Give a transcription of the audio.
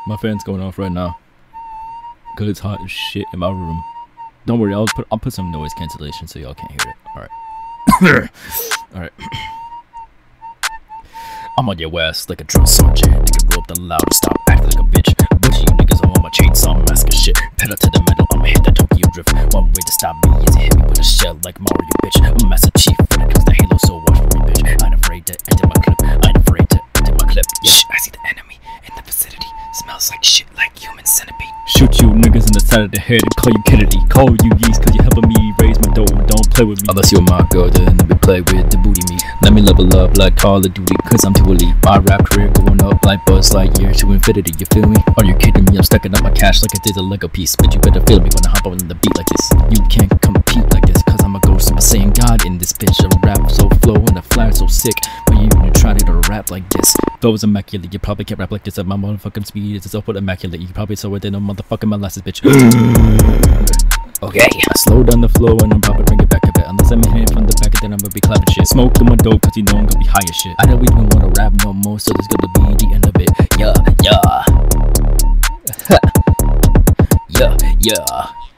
My fan's going off right now. Cause it's hot as shit in my room. Don't worry, I'll put some noise cancellation so y'all can't hear it. Alright. Alright. I'm on your ass like a drill sergeant. Nigga roll up the loud, stop acting like a bitch. Butcher you niggas, I'm on my chainsaw mask of shit. Pedal to the metal, I'ma hit that Tokyo drift. One way to stop me is to hit me with a shell like Mario, bitch. I'm a Master Chief when it comes to Halo, so watch for me, bitch. I ain't afraid to enter my clip. I ain't afraid to enter my clip. Shh, I see the enemy in the vicinity. Smells like shit, like human centipede. Shoot you niggas in the side of the head and call you Kennedy. Call you yeast cause you helping me raise my dough. Don't play with me unless you're my girl, then let me play with the booty meat. Let me level up like Call of Duty cause I'm too elite. My rap career going up like Buzz Lightyear to infinity, you feel me? Are you kidding me? I'm stacking up my cash like it did a Lego piece. But you better feel me when I hop on the beat like this. You can't compete like this cause I'm a ghost Super Saiyan God in this bitch. I rap so flow and the fly so sick. But you try to rap like this. Flow is immaculate, you probably can't rap like this at my motherfucking speed. It's up with immaculate, you can probably slow it than a motherfucking molasses, bitch. Okay, I slow down the flow and I'm probably bring it back a bit. Unless I'm hitting from the back, then I'm gonna be clapping shit. Smoke through my dope, cause you know I'm gonna be high as shit. I don't even wanna rap no more, so this gonna be the end of it. Yeah, yeah. Yeah, yeah.